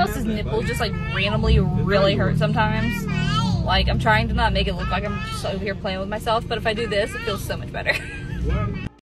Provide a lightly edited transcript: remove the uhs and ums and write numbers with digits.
else's nipple just like randomly really hurt sometimes. Like, I'm trying to not make it look like I'm just over here playing with myself, but if I do this, it feels so much better.